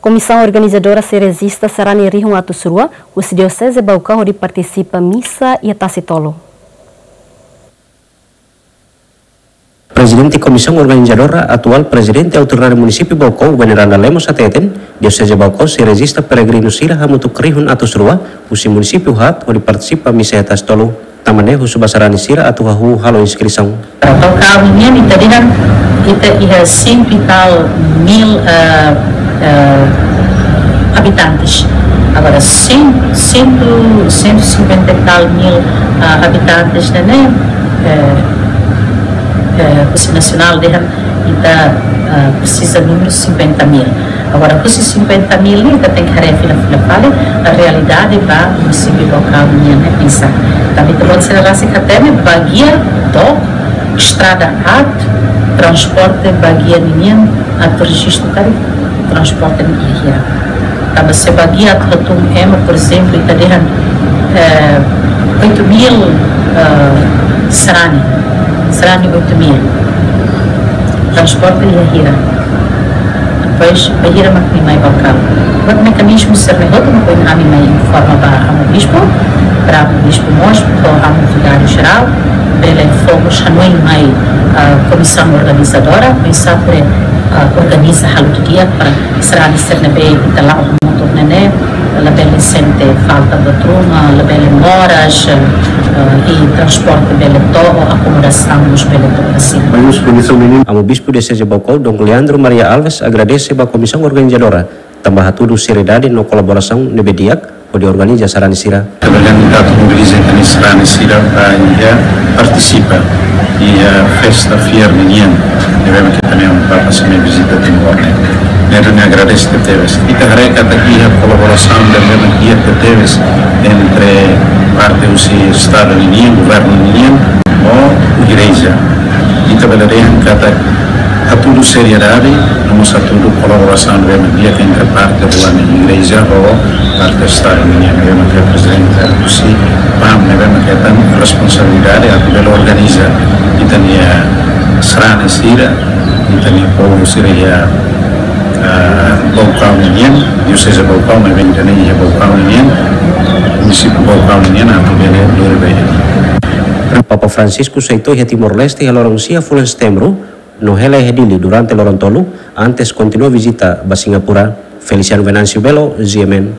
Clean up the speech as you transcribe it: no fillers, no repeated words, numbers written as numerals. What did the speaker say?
Comissão organizadora se resista Sarani Rihun Atusrua, o Diocese Baucau de participa missa e Tacitolo. Presidente Comissão Organizadora, atual Presidente Autoritário Município Baucau, Veneranda Lemos Ateten, Diocese Baucau se resista peregrino sira hamutuk Rihun Atusrua, o município hat onde participa missa e Tacitolo. Tamane husu Sarani sira atu hahu halo inscrição. Baucau ini tadikan kita ia 100 e tal mil habitantes. Agora 150 e tal mil habitantes, né? O nacional dele precisa de número 50 mil. Agora, com esses 50 mil, ainda tem que a realidade vai no município local, né? Pensar. Também pode ser a até bagia, toque, estrada alta, transporte, bagia, ninguém, ato registro, transporte, ninguém. Também se bagia, ato por exemplo, e está 8 mil Sarani 8 mil. Transporte e Hira. Depois, a Hira é mais local. O mecanismo serve outro, uma coisa que informa para o bispo mostra, para o vigário geral, ele fomos a mais a comissão organizadora, pensar para organiza a dia para será de ser bem e lá o motor nené, ela bem sente falta de turma, ela bem horas e transporte bem todo, acomodação nos bem todo assim. O Bispo de Diocese Baucau, Dom Leandro Maria Alves, agradece a comissão organizadora, tambah tudo seriedade no colaboração nebediak, onde organiza Sarani Sira. A organização mobiliza a Sarani Sira para participa e a festa fier menina, devemos que também para se me visita de novo. Nero agradece que teves. E te reca aqui a colaboração da mesma que teves entre parte do Estado menino, governo menino ou igreja. E trabalharemos a tudo seriedade, vamos a tudo colaboração da mesma que entre parte da igreja ou parte do Estado menino, mesmo que o presidente do SI, mesmo que tem responsabilidade a tudo organiza e também a Sarani Sira e também o povo Sira Baucau menino, Diocese Baucau, mas vem também Baucau menino, município Baucau menino, a tudo bem. Papa Francisco aceitou a Timor-Leste e a Loroncia full setembro, no Hele Hedili durante Lorontolo, antes continuou a visita a Singapura. Feliciano Venancio Belo, GMN.